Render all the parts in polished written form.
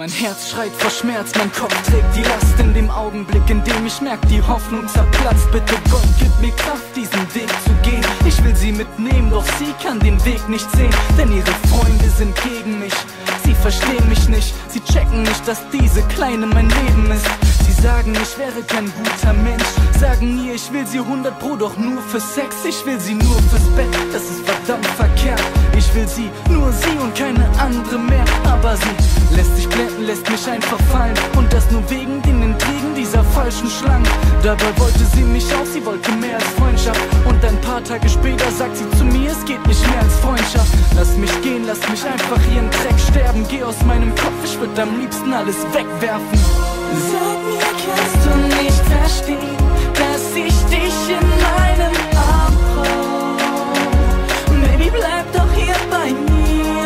Mein Herz schreit vor Schmerz, mein Kopf trägt die Last. In dem Augenblick, in dem ich merk, die Hoffnung zerplatzt. Bitte Gott, gib mir Kraft, diesen Weg zu gehen. Ich will sie mitnehmen, doch sie kann den Weg nicht sehen. Denn ihre Freunde sind gegen mich, sie verstehen mich nicht. Sie checken nicht, dass diese Kleine mein Leben ist. Sie sagen, ich wäre kein guter Mensch, sagen ihr, ich will sie 100 Pro, doch nur für Sex. Ich will sie nur fürs Bett, das ist verdammt verkehrt. Ich will sie, nur sie und keine andere mehr. Aber sie lässt sich blenden, lässt mich einfach fallen. Und das nur wegen den Intrigen dieser falschen Schlangen. Dabei wollte sie mich auch, sie wollte mehr als Freundschaft. Und ein paar Tage später sagt sie zu mir, es geht nicht mehr als Freundschaft. Lass mich gehen, lass mich einfach ihren Dreck sterben. Geh aus meinem Kopf, ich würd am liebsten alles wegwerfen. Sag mir, kannst du nicht verstehen, dass ich dich in meinem Arm brauch? Baby, bleib doch hier bei mir.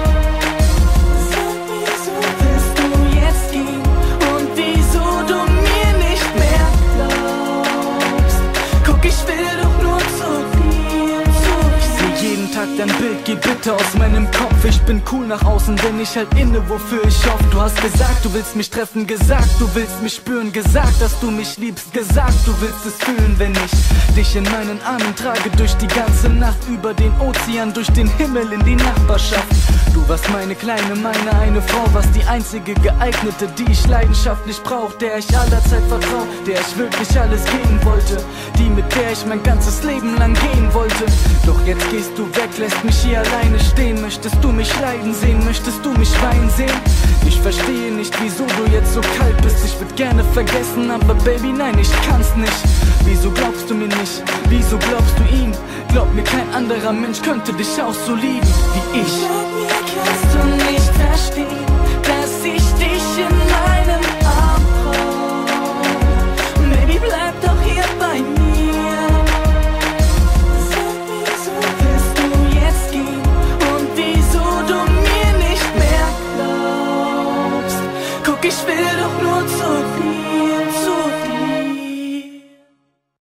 Sag mir, wieso willst du jetzt gehen und wieso du mir nicht mehr glaubst? Guck, ich will doch nur zu dir, Ich seh jeden Tag dein Bild, geh bitte aus meinem Kopf. Ich bin cool nach außen, denn ich halt inne, wofür ich hoffe. Du hast gesagt, du willst mich treffen, gesagt, du willst mich spüren, gesagt, dass du mich liebst, gesagt, du willst es fühlen, wenn ich dich in meinen Armen trage, durch die ganze Nacht, über den Ozean, durch den Himmel in die Nachbarschaft. Du warst meine Kleine, meine eine Frau, warst die einzige geeignete, die ich leidenschaftlich brauch, der ich allerzeit vertrau, der ich wirklich alles geben wollte, die mit der ich mein ganzes Leben lang gehen wollte. Doch jetzt gehst du weg, lässt mich hier alleine stehen. Möchtest du mich leiden sehen, möchtest du mich weinen sehen? Ich verstehe nicht, wieso du jetzt so kalt bist. Ich würd gerne vergessen, aber Baby, nein, ich kann's nicht. Wieso glaubst du mir nicht? Wieso glaubst du ihm? Glaub mir, kein anderer Mensch könnte dich auch so lieben wie ich. Sag mir, kannst du nicht verstehen, dass ich dich in meinem Arm brauch? Baby, bleib doch hier bei mir. Sag mir, wieso willst du jetzt gehen und wieso du mir nicht mehr glaubst? Guck, ich will